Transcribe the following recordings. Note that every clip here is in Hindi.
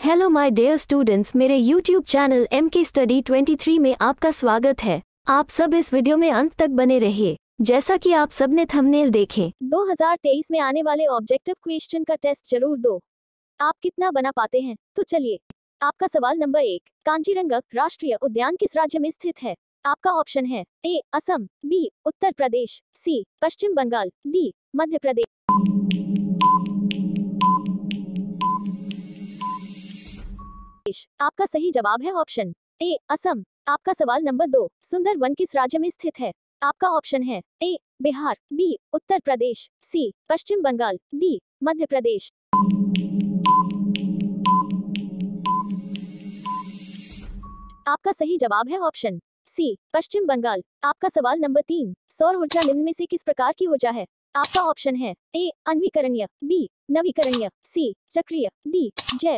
हेलो माय डियर स्टूडेंट्स, मेरे यूट्यूब चैनल MK स्टडी 23 में आपका स्वागत है। आप सब इस वीडियो में अंत तक बने रहिए। जैसा कि आप सब ने थंबनेल देखे, 2023 में आने वाले ऑब्जेक्टिव क्वेश्चन का टेस्ट जरूर दो। आप कितना बना पाते हैं? तो चलिए, आपका सवाल नंबर 1, कांचीरंगा राष्ट्रीय उद्यान किस राज्य में स्थित है? आपका ऑप्शन है A Assam, B Uttar Pradesh, C Paschim Bangal, D Madhya Pradesh. आपका सही जवाब है ऑप्शन ए असम। आपका सवाल नंबर 2, सुंदरवन किस राज्य में स्थित है? आपका ऑप्शन है A Bihar, B Uttar Pradesh, C Paschim Bangal, D Madhya Pradesh. आपका सही जवाब है ऑप्शन सी पश्चिम बंगाल। आपका सवाल नंबर 3, सौर ऊर्जा निम्न में से किस प्रकार की ऊर्जा है? आपका ऑप्शन है ए अन्वीकरणीय, बी नवीकरणीय, सी चक्रीय, डी जैव।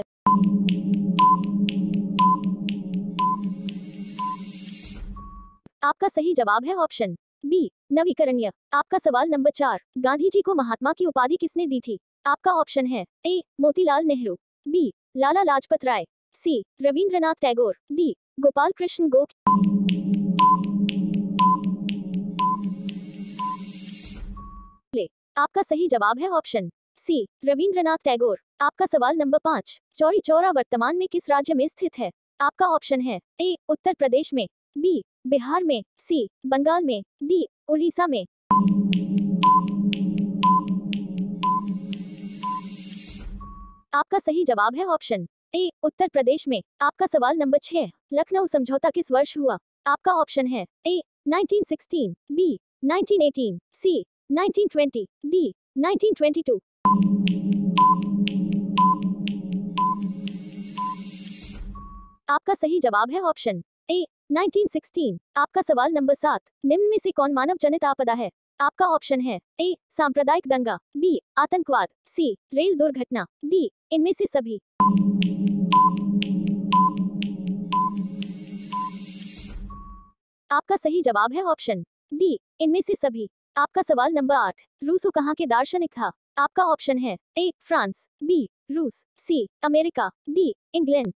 आपका सही जवाब है ऑप्शन बी नवीकरणीय। आपका सवाल नंबर 4, गांधी जी को महात्मा की उपाधि किसने दी थी? आपका ऑप्शन है A Motilal Nehru, B Lala Lajpat Rai, C Rabindranath Tagore, D Gopal Krishna Gokhale. आपका सही जवाब है ऑप्शन सी रविंद्रनाथ टैगोर। आपका सवाल नंबर 5, चौरी चौरा वर्तमान में किस राज्य में स्थित है? आपका ऑप्शन है ए उत्तर प्रदेश में, बी बिहार में, सी बंगाल में, डी उड़ीसा में। आपका सही जवाब है ऑप्शन ए उत्तर प्रदेश में। आपका सवाल नंबर 6, लखनऊ समझौता किस वर्ष हुआ? आपका ऑप्शन है ए 1916, बी 1918, सी 1920, डी 1922। आपका सही जवाब है ऑप्शन ए 1916। आपका सवाल नंबर 7, निम्न में से कौन मानव जनित आपदा है? आपका ऑप्शन है ए सांप्रदायिक दंगा, बी आतंकवाद, सी रेल दुर्घटना, डी इनमें से सभी। आपका सही जवाब है ऑप्शन डी इनमें से सभी। आपका सवाल नंबर 8, रूसो कहाँ के दार्शनिक था? आपका ऑप्शन है ए फ्रांस, बी रूस, सी अमेरिका, डी इंग्लैंड।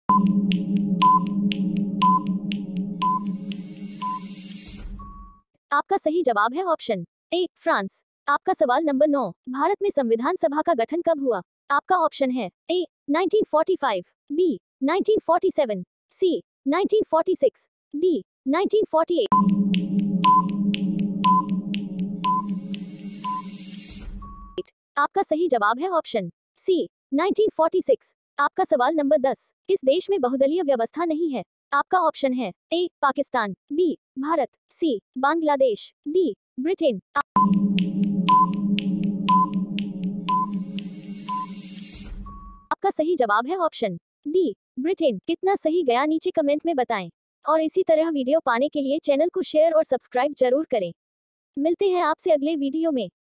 आपका सही जवाब है ऑप्शन ए फ्रांस। आपका सवाल नंबर 9, भारत में संविधान सभा का गठन कब हुआ? आपका ऑप्शन है ए 1945, बी 1947, सी 1946, डी 1948। आपका सही जवाब है ऑप्शन सी 1946। आपका सवाल नंबर 10, किस देश में बहुदलीय व्यवस्था नहीं है? आपका ऑप्शन है A Pakistan, B Bharat, C Bangladesh, D Britain. आपका सही जवाब है ऑप्शन डी ब्रिटेन। कितना सही गया नीचे कमेंट में बताएं। और इसी तरह वीडियो पाने के लिए चैनल को शेयर और सब्सक्राइब जरूर करें। मिलते हैं आपसे अगले वीडियो में।